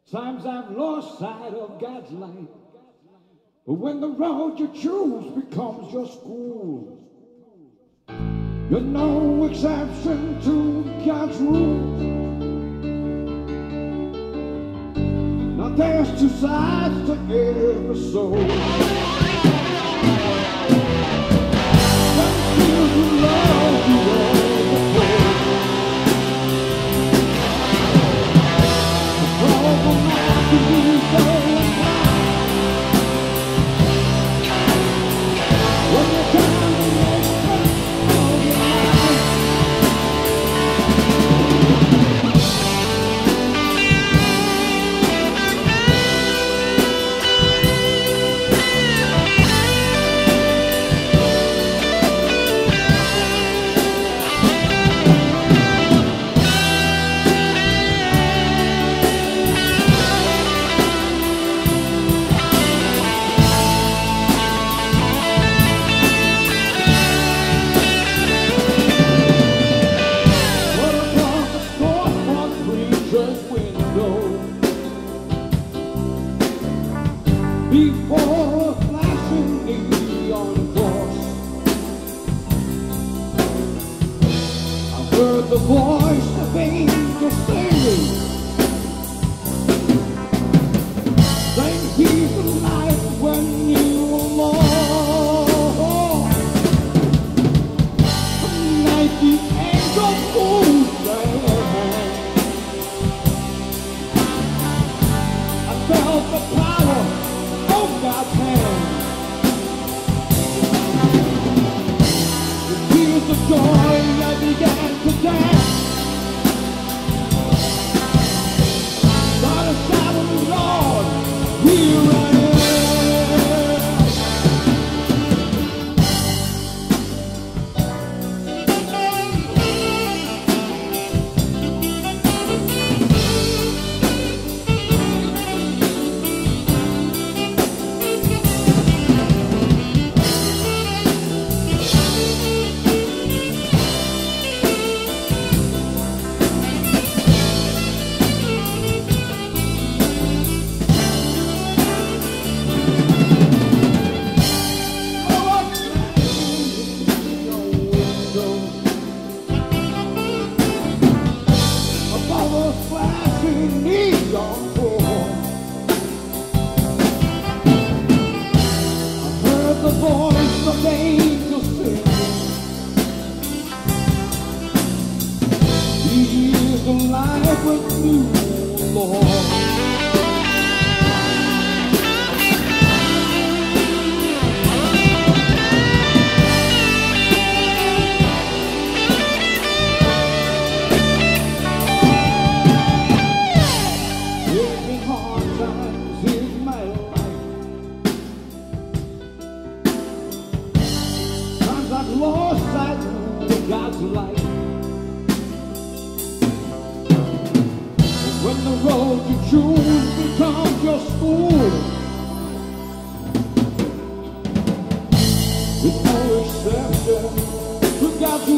Times I've lost sight of God's light. But when the road you choose becomes your school, you're no exception to God's rules. Now there's two sides to every soul. Some feel you love you overflow. The problem might be so when you're trying to make sense of your life. Before a flashing neon cross, I heard the voice of angels singing, saying he's alive when you are lost. Tonight the angels moved their hands. I felt the power of God's hand. With tears of joy I began to dance. Started shouting, Lord, here I am. The voice of angels singing, He is alive with you, Lord. There's been hard times in my life. I've lost sight of God's light. But when the road you choose becomes your school, there's no exception to God's